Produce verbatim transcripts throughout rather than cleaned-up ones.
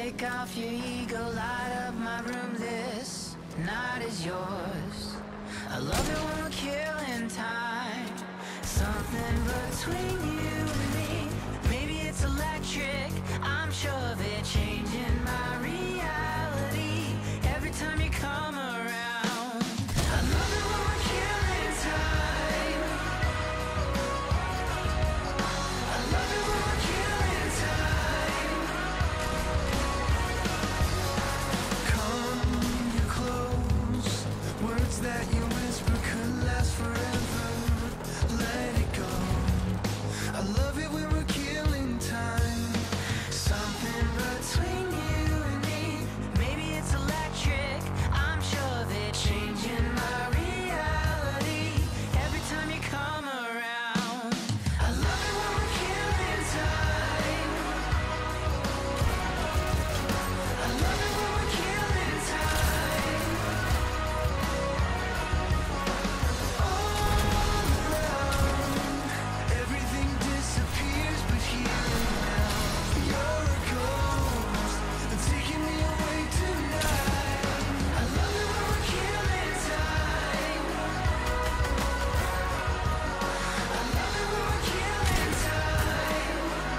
Take off your ego, light up my room. This night is yours. I love it when we're killing time. Something between you and me. Maybe it's electric, I'm sure of it, changing my reality every time you come around. I love it when we're killing time. I love it when we're killing time. Come you close, words that you whisper could last forever. Let it go. I love it when we're killing time. Something between you and me. Maybe it's electric, I'm sure of it, changing my reality every time you come around. I love it when we're killing time. I love it when we're killing time. All around, everything disappears, but here and now, you're a ghost, taking me away tonight. I love it when we're killing time. I love it when we're killing time.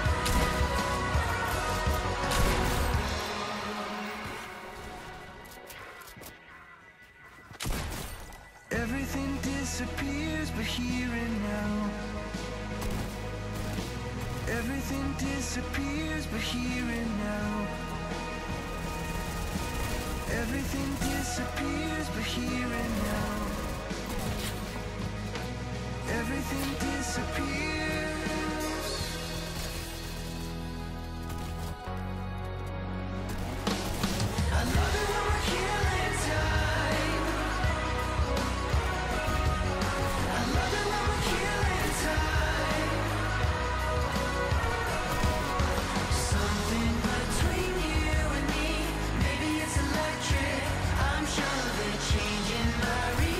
Everything disappears, but here and now. Everything disappears, but here and now. Everything disappears, but here and now. Everything disappears. I love it when we're killing time. I love it when we're killing time. Something between you and me. Maybe it's electric, I'm sure of it, changing my reality.